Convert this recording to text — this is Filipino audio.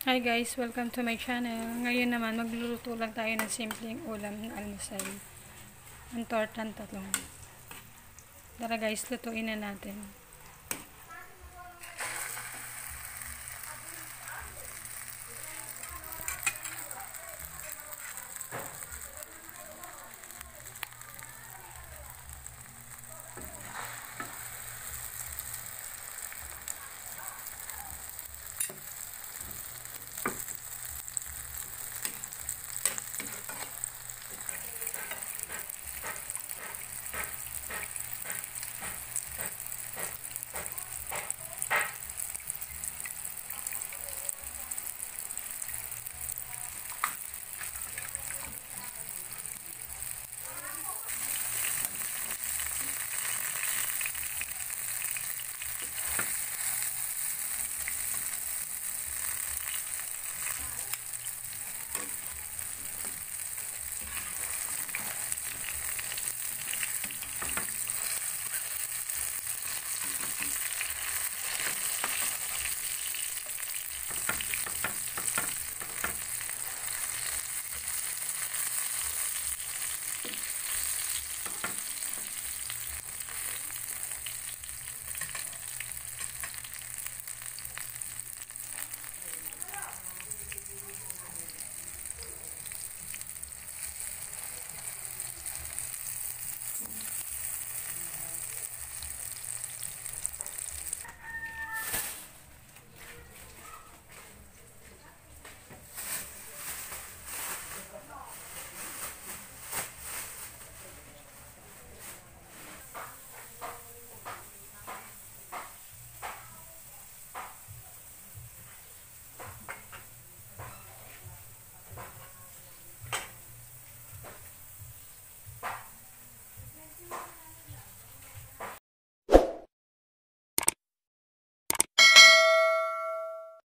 Hi guys, welcome to my channel. Ngayon naman magluluto lang tayo ng simpleng ulam ng almusal. Ang tortang talong. Tara guys, lutuin na natin.